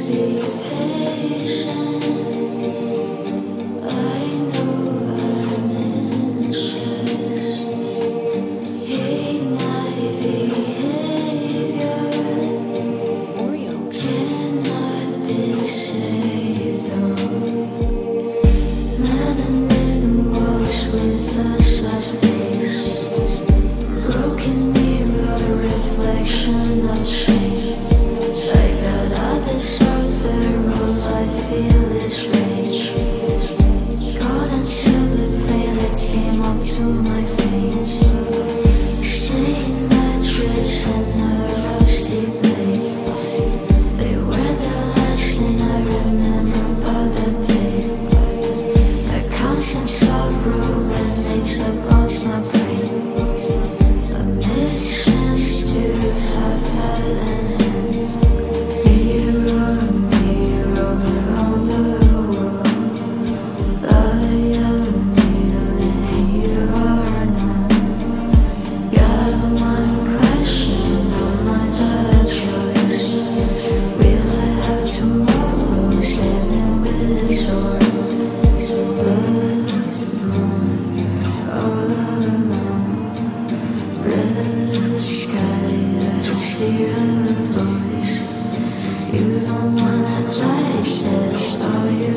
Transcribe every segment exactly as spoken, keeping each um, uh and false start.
be patient. I know I'm anxious. Hate my behavior. Cannot be saved though. Melanin walks with a sad face. Broken mirror, reflection of shame. I got others out there, all I feel is rage. God and silver planets came up to my face. Stained mattress and a rusty blade. They were the last thing I remember about that day. A constant sorrow that makes up bones my brain. A mischance to have had an end. Mirror, mirror on the wall, I am kneeling, you are none. Got one question on my bad choice. Will I have tomorrow's living with your blood moon all alone? Red sky, I just hear a voice. You don't wanna die, says all you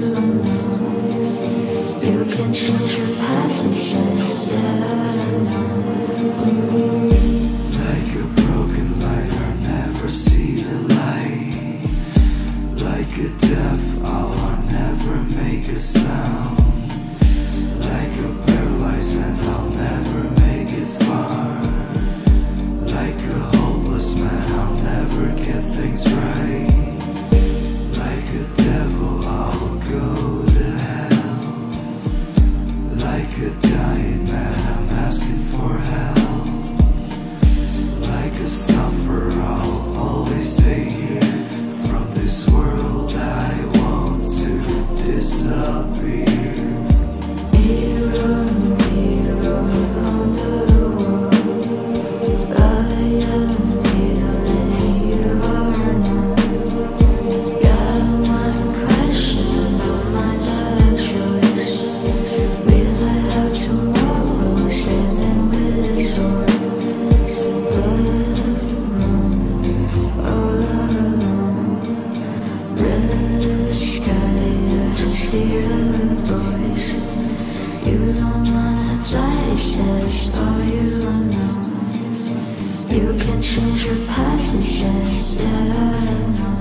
know. You can change your past, it says, yeah, I know. Like a broken light, I'll never see the light. Like a deaf owl, I'll never make a sound. Like a paralyzed and I'll never make it far. Like a hopeless man, I'll never get things right. Like a devil, I'll go to hell. Like a dying man, I'm asking for help. Like a sufferer, I'll always stay here. From this world, I want to disappear. Mirror, mirror on the wall, I am kneeling, you are none. Got one question on my bad choice. Will I have tomorrow's living with your blood moon all alone? Red sky, I just hear a voice. You don't wanna die, says all you know. You can change your past, it says, yeah, I know.